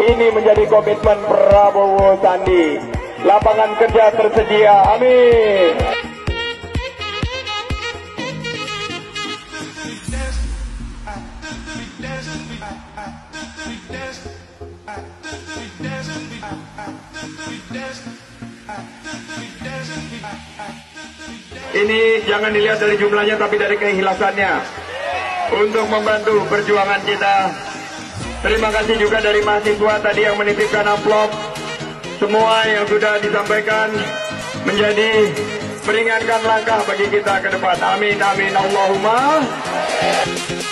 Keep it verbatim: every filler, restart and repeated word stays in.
Ini menjadi komitmen Prabowo Sandi. Lapangan kerja tersedia, amin. Ini jangan dilihat dari jumlahnya, tapi dari keikhlasannya untuk membantu perjuangan kita. Terima kasih juga dari mahasiswa tadi yang menitipkan amplop. Semua yang sudah disampaikan menjadi meringankan langkah bagi kita ke depan. Amin, amin, Allahumma.